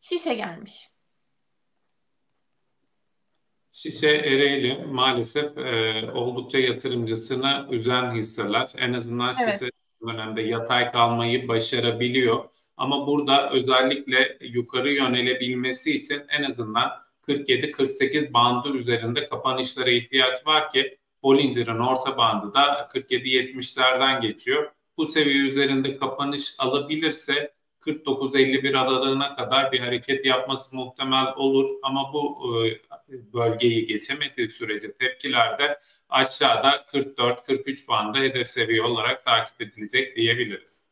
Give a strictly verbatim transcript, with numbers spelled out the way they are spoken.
Şişe gelmiş. Şişe Ereğli maalesef e, oldukça yatırımcısını üzen hisseler. En azından Evet. şişe bu dönemde yatay kalmayı başarabiliyor. Ama burada özellikle yukarı yönelebilmesi için en azından kırk yedi kırk sekiz bandı üzerinde kapanışlara ihtiyaç var ki Bollinger'ın orta bandı da kırk yedi yetmişlerden geçiyor. Bu seviye üzerinde kapanış alabilirse kırk dokuz elli bir aralığına kadar bir hareket yapması muhtemel olur ama bu e, bölgeyi geçemediği sürece tepkilerde aşağıda kırk dört kırk üç bandı hedef seviye olarak takip edilecek diyebiliriz.